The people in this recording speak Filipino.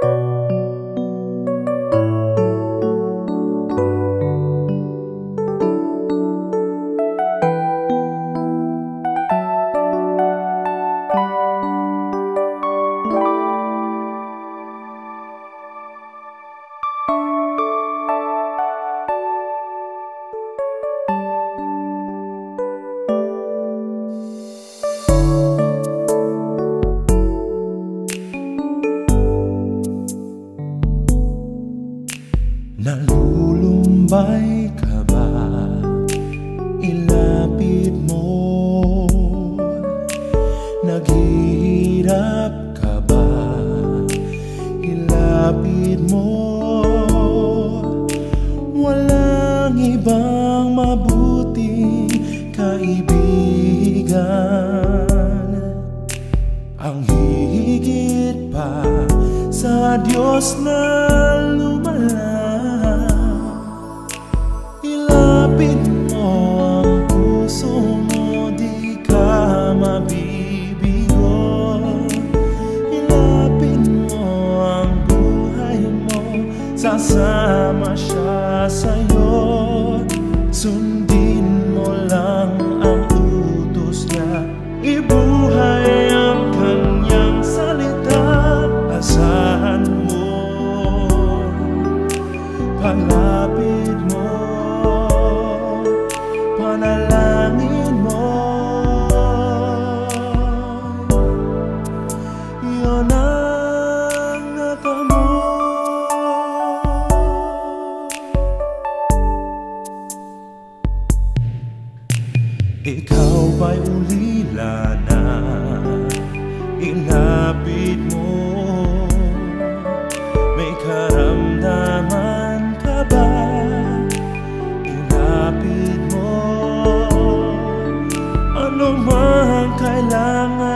Nalulumbay ka ba? Ilapit mo. Naghihirap ka ba? Ilapit mo. Walang ibang mabuting kaibigan ang higit pa sa Diyos na lumala. Ilapit mo ang puso mo, di ka mabibigo. Ilapit mo ang buhay mo, sasama siya sa'yo. Sundin mo lang ang utos niya, ibuhay ang kanyang salita. Asahan mo, palapit mo, panalangin mo. Yun ang natamo. Ikaw ba'y ulila na? Ilapit mo. May karamdaman ka ba? Ilapit mo. Ano man kailangan